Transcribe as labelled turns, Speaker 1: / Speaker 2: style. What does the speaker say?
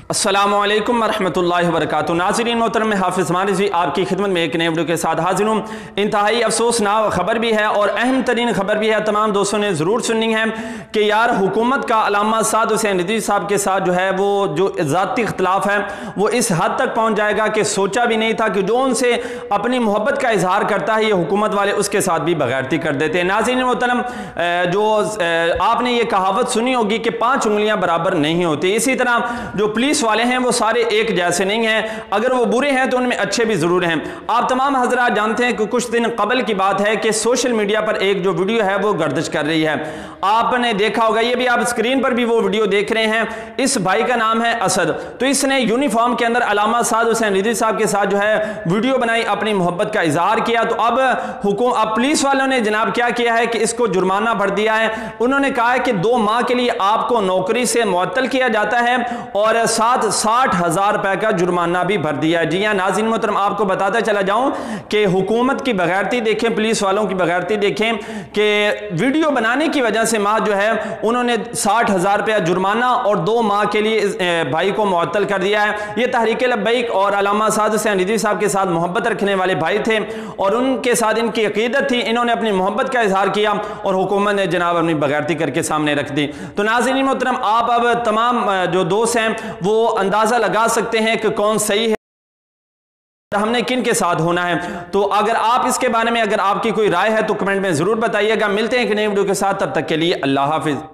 Speaker 1: अस्सलामु अलैकुम वरहमतुल्लाहि वबरकातुहू। नाज़रीन मोहतरम, मैं हाफिज ज़मान रिज़वी आपकी खिदमत में एक नए वीडियो के साथ हाजिर हूँ। इंतहाई अफसोसनाक खबर भी है और अहम तरीन खबर भी है। तमाम दोस्तों ने ज़रूर सुननी है कि यार हुकूमत का अलामा साहब हुसैन रिज़वी साहब के साथ जो है वो जो ज़ाती इख्तिलाफ है वो इस हद तक पहुँच जाएगा कि सोचा भी नहीं था कि जो उनसे अपनी मोहब्बत का इजहार करता है ये हुकूमत वाले उसके साथ भी बगैरती कर देते हैं। नाज़रीन मोहतरम, जो आपने ये कहावत सुनी होगी कि 5 उंगलियाँ बराबर नहीं होती। इसी तरह जो पुलिस वाले हैं वो सारे एक जैसे नहीं हैं। अगर वो बुरे हैं तो उनमें अच्छे भी जरूर हैं। आप तमाम हजरात जानते हैं कि कुछ दिन कबल की बात है कि सोशल मीडिया पर एक जो वीडियो है वो गर्दिश कर रही है। आपने देखा होगा, ये भी आप स्क्रीन पर भी वो वीडियो देख रहे हैं। इस भाई का नाम है असद। तो इसने यूनिफॉर्म के अंदर अलामा साहब हुसैन रिज़वी साहब के साथ जो है वीडियो बनाई, अपनी मोहब्बत का इजहार किया। तो अब पुलिस वालों ने जनाब क्या किया है कि इसको जुर्माना भर दिया है। उन्होंने कहा है कि 2 माह के लिए आपको नौकरी से मुअत्तल किया जाता है और साथ 60,000 रुपए का जुर्माना भी भर दिया है। जी हाँ नाज़रीन मोहतरम, आपको बताता चला जाऊं कि हुकूमत की बगैरती देखें, पुलिस वालों की बगैरती देखें कि वीडियो बनाने की वजह से माँ जो है उन्होंने 60,000 रुपया जुर्माना और 2 माह के लिए भाई को मुअत्तल कर दिया है। ये तहरीक लब्बैक और अलामा साहब हुसैन रिज़वी साहब के साथ मोहब्बत रखने वाले भाई थे और उनके साथ इनकी अकीदत थी। इन्होंने अपनी मोहब्बत का इजहार किया और हुकूमत ने जनाब अपनी बगैरती करके सामने रख दी। तो नाज़रीन मोहतरम, आप अब तमाम जो दोस्त हैं वो अंदाजा लगा सकते हैं कि कौन सही है, हमने किन के साथ होना है। तो अगर आप इसके बारे में अगर आपकी कोई राय है तो कमेंट में जरूर बताइएगा। मिलते हैं एक नई वीडियो के साथ, तब तक के लिए अल्लाह हाफिज।